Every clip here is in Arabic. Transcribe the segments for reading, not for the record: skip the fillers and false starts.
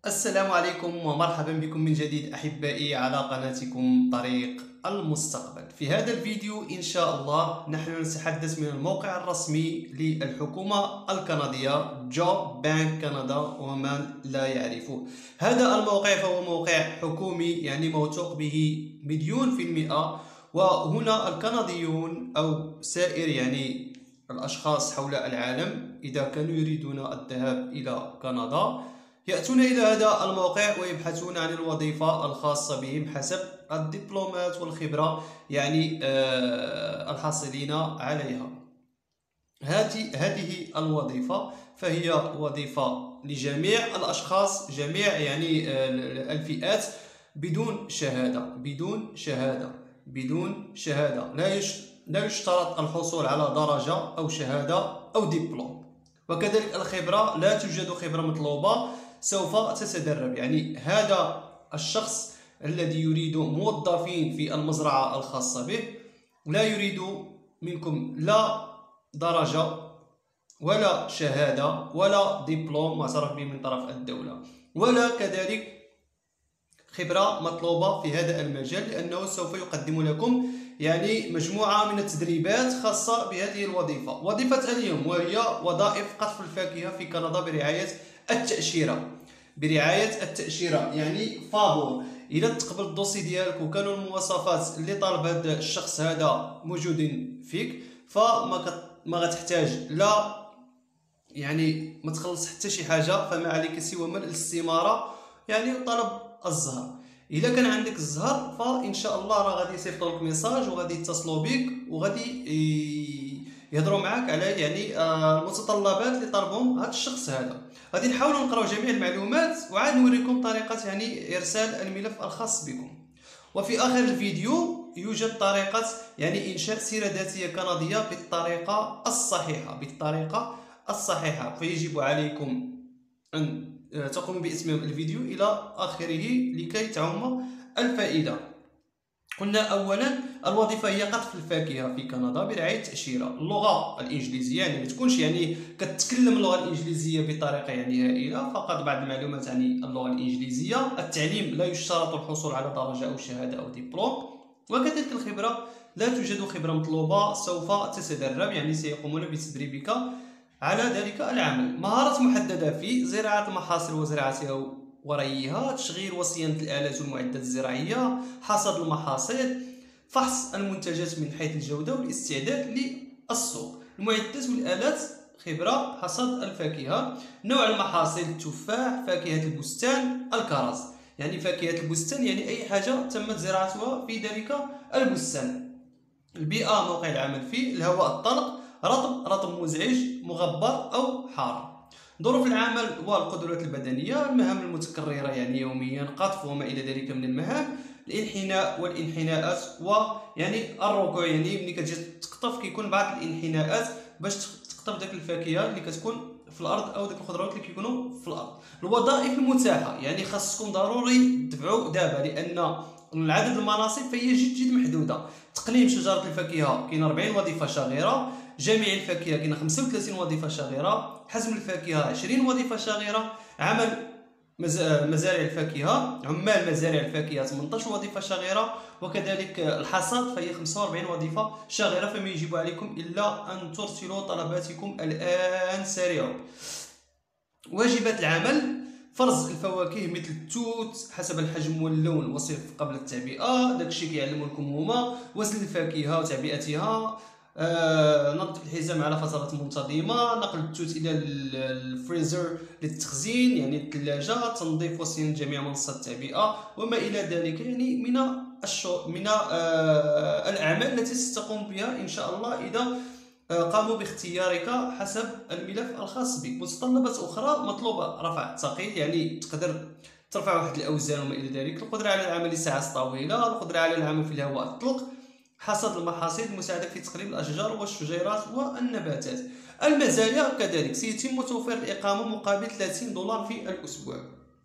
السلام عليكم ومرحبا بكم من جديد أحبائي على قناتكم طريق المستقبل. في هذا الفيديو إن شاء الله نحن نتحدث من الموقع الرسمي للحكومة الكندية جوب بانك كندا، ومن لا يعرفه هذا الموقع فهو موقع حكومي يعني موثوق به 100%. وهنا الكنديون أو سائر يعني الأشخاص حول العالم إذا كانوا يريدون الذهاب إلى كندا يأتون إلى هذا الموقع ويبحثون عن الوظيفة الخاصة بهم حسب الدبلومات والخبرة يعني الحاصلين عليها. هذه الوظيفة فهي وظيفة لجميع الأشخاص، جميع يعني الفئات، بدون شهادة لا يشترط الحصول على درجة أو شهادة أو دبلوم. وكذلك الخبرة لا توجد خبرة مطلوبة، سوف تتدرب. يعني هذا الشخص الذي يريد موظفين في المزرعة الخاصة به لا يريد منكم لا درجة ولا شهادة ولا دبلوم معترف به من طرف الدولة، ولا كذلك خبرة مطلوبة في هذا المجال، لأنه سوف يقدم لكم يعني مجموعة من التدريبات خاصة بهذه الوظيفة. وظيفة اليوم وهي وظائف قطف الفاكهة في كندا برعاية التأشيرة يعني فابور. إذا تقبل الدوسي ديالك وكانوا المواصفات اللي طالب هذا الشخص هذا موجودين فيك، فما غتحتاج لا يعني ما تخلص حتى شي حاجة، فما عليك سوى ملء الاستمارة يعني طلب الزهر. اذا كان عندك الزهر فان شاء الله راه غادي يصيفطوا لك ميساج وغادي يتصلوا بك وغادي يهضروا معك على يعني المتطلبات اللي طلبهم هذا الشخص هذا. غادي نحاولوا نقراو جميع المعلومات وعاد نوريكم طريقه يعني ارسال الملف الخاص بكم. وفي اخر الفيديو يوجد طريقه يعني انشاء سيره ذاتيه كنديه بالطريقه الصحيحه، فيجب عليكم ان تقوموا بإتمام الفيديو إلى آخره لكي تعم الفائدة. قلنا أولا الوظيفة هي قطف الفاكهة في كندا برعاية تأشيرة. اللغة الإنجليزية يعني ما تكونش يعني كتكلم اللغة الإنجليزية بطريقة يعني هائلة، فقط بعض المعلومات عن اللغة الإنجليزية. التعليم لا يشترط الحصول على درجة أو شهادة أو دبلوم. وكذلك الخبرة لا توجد خبرة مطلوبة، سوف تتدرب يعني سيقومون بتدريبك على ذلك العمل. مهارات محددة في زراعة المحاصيل وزراعتها وريها، تشغيل وصيانة الآلات والمعدات الزراعية، حصاد المحاصيل، فحص المنتجات من حيث الجودة والاستعداد للسوق. المعدات والآلات خبرة حصاد الفاكهة. نوع المحاصيل التفاح، فاكهة البستان، الكرز. يعني فاكهة البستان يعني أي حاجة تمت زراعتها في ذلك البستان. البيئة موقع العمل فيه، الهواء الطلق، رطب مزعج، مغبر أو حار. ظروف العمل والقدرات البدنية، المهام المتكررة يعني يوميا، قطف وما إلى ذلك من المهام، الانحناء والانحناءات ويعني الركوع. يعني ملي كتجي تقطف كيكون بعض الانحناءات باش تقطف داك الفاكهة اللي كتكون في الأرض أو داك الخضروات اللي كيكونوا في الأرض. الوظائف المتاحة يعني خاصكم ضروري تدفعوا دابا، لأن العدد المناصب فهي جد محدودة. تقليم شجرة الفاكهة كاين 40 وظيفة شاغرة، جميع الفاكهة كاين 35 وظيفة شاغرة، حزم الفاكهة 20 وظيفة شاغرة، عمل مزارع الفاكهة، عمال مزارع الفاكهة 18 وظيفة شاغرة، وكذلك الحصاد فهي 45 وظيفة شاغرة. فما يجب عليكم إلا أن ترسلوا طلباتكم الآن سريعا. واجبات العمل: فرز الفواكه مثل التوت حسب الحجم واللون والصف قبل التعبئة، داكشي كيعلموا لكم هما. وزن الفاكهة وتعبئتها، نظف الحزام على فترات منتظمة، نقل التوت إلى الفريزر للتخزين يعني الثلاجة، تنظيف وصيانة جميع منصات التعبئة وما إلى ذلك يعني من الأعمال التي ستقوم بها إن شاء الله إذا قاموا باختيارك حسب الملف الخاص بك. متطلبات أخرى مطلوبة: رفع الثقيل يعني تقدر ترفع واحد الأوزان وما إلى ذلك، القدرة على العمل لساعات طويلة، القدرة على العمل في الهواء الطلق، حصاد المحاصيل، المساعدة في تقليم الأشجار والشجيرات والنباتات. المزايا كذلك: سيتم توفير الإقامة مقابل $30 في الأسبوع.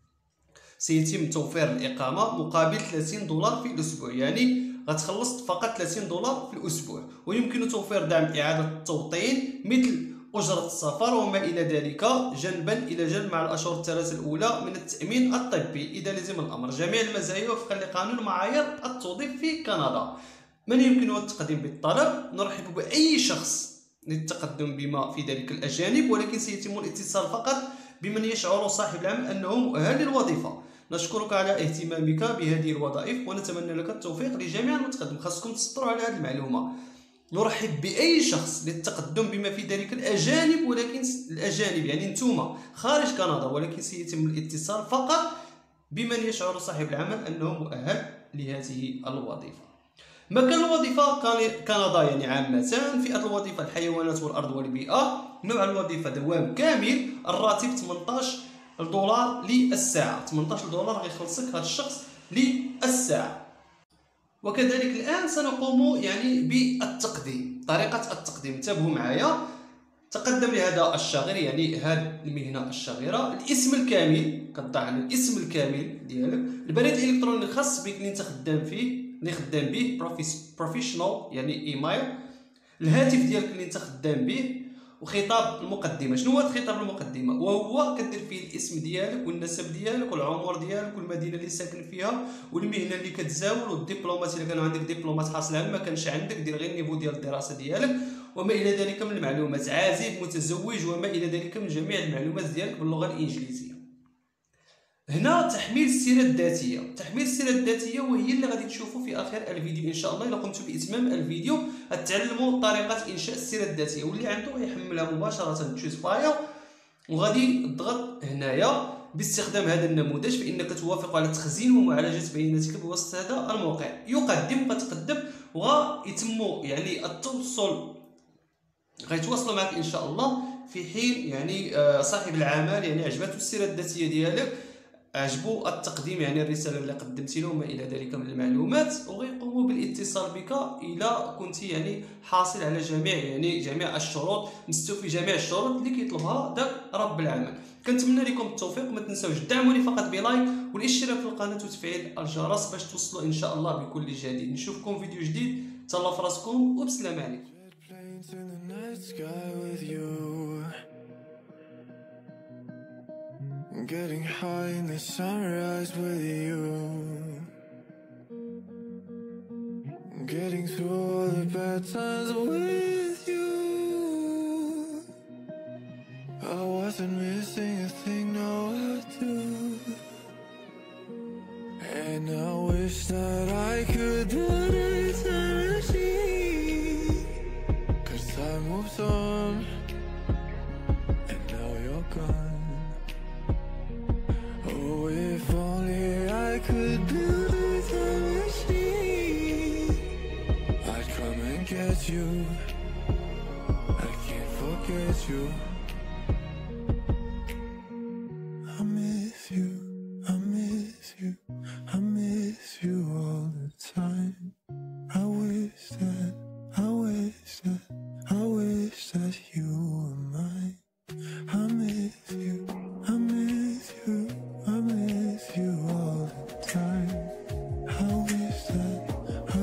$30 في الأسبوع يعني غتخلص فقط $30 في الأسبوع. ويمكن توفير دعم إعادة التوطين مثل أجرة السفر وما إلى ذلك جنبا إلى جنب مع الأشهر الثلاثة الأولى من التأمين الطبي إذا لزم الأمر. جميع المزايا وفقا لقانون معايير التوظيف في كندا. من يمكنه التقديم بالطلب؟ نرحب بأي شخص للتقدم بما في ذلك الأجانب، ولكن سيتم الاتصال فقط بمن يشعر صاحب العمل أنه مؤهل للوظيفة. نشكرك على اهتمامك بهذه الوظائف ونتمنى لك التوفيق لجميع المتقدم. خاصكم تسطروا على هذه المعلومة. نرحب بأي شخص للتقدم بما في ذلك الأجانب، ولكن الأجانب يعني نتوما خارج كندا، ولكن سيتم الاتصال فقط بمن يشعر صاحب العمل أنه مؤهل لهذه الوظيفة. مكان الوظيفة كندا يعني عامة. فئة الوظيفة الحيوانات والأرض والبيئة. نوع الوظيفة دوام كامل. الراتب 18 دولار للساعة. 18 دولار غيخلصك هذا الشخص للساعة. وكذلك الآن سنقوم يعني بالتقديم. طريقة التقديم انتبهوا معايا. تقدم لهذا الشاغر يعني هذه المهنة الشاغرة. الاسم الكامل كتضع على الاسم الكامل ديالك. البريد الإلكتروني الخاص بك اللي انت خدام فيه اللي خدام به بروفيشنال يعني ايميل. الهاتف ديالك اللي انت خدام به. وخطاب المقدمه. شنو هو خطاب المقدمه؟ وهو كدير فيه الاسم ديالك والنسب ديالك والعمر ديالك والمدينه اللي ساكن فيها والمهنه اللي كتزاول والدبلومات الا كانوا عندك دبلومات حاصل على ما كانش عندك دير غير النيفو ديال الدراسه ديالك وما الى ذلك من المعلومات. عازب متزوج وما الى ذلك من جميع المعلومات ديالك باللغه الانجليزيه. هنا تحميل السيره الذاتيه. تحميل السيره الذاتيه وهي اللي غادي تشوفوا في اخر الفيديو ان شاء الله. الا قمتوا باتمام الفيديو غتعلموا طريقه انشاء السيره الذاتيه، واللي عنده يحملها مباشره تشوز فايل وغادي تضغط هنايا باستخدام هذا النموذج فانك توافق على تخزين ومعالجه بياناتك بواسطه هذا الموقع. يقدم وتقدم ويتم يعني التوصل غيتواصلوا معك ان شاء الله في حين يعني صاحب العمل يعني عجبته السيره الذاتيه ديالك، عجبوا التقديم يعني الرساله اللي قدمتي له وما الى ذلك من المعلومات، وغيقوموا بالاتصال بك الا كنت يعني حاصل على جميع الشروط، مستوفي جميع الشروط اللي كيطلبها داك رب العمل. كنتمنى لكم التوفيق. ما تنساوش دعموني فقط بلايك والاشتراك في القناه وتفعيل الجرس باش توصلوا ان شاء الله بكل جديد. نشوفكم فيديو جديد. تهلاو في راسكم وبسلام عليكم. Getting high in the sunrise with you. Getting through all the bad times with you. I wasn't missing a thing, now I do. And I wish that I could build a time machine. 'Cause time moves on and now you're gone. If only I could build a time machine, I'd come and get you. I can't forget you. I miss you, I miss you, I miss you all the time. I wish that you were mine. I miss you, I miss you, I miss you all the time. I wish that you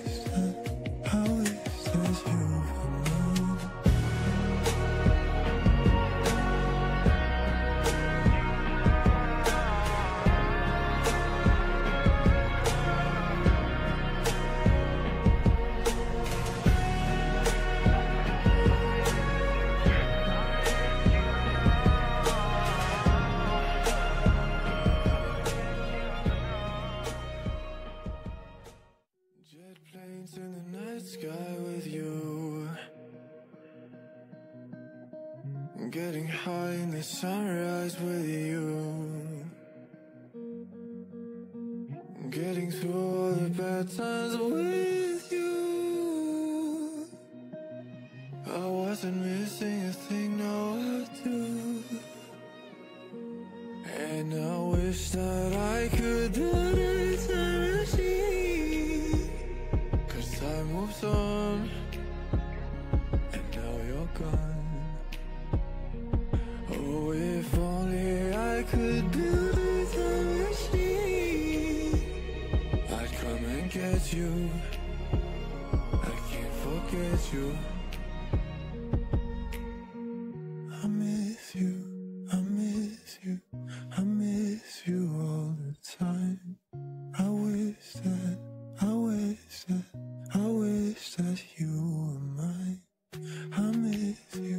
were mine. Jet planes in the night sky with you. Getting high in the sunrise with you. Getting through all the bad times with you. I wasn't missing a thing, now I do. And I wish that I could build a time machine. 'Cause time moves on and now you're gone. Oh, if only I could build a time machine, I'd come and get you. I can't forget you. you, I miss you all the time. I wish that you were mine. I miss you.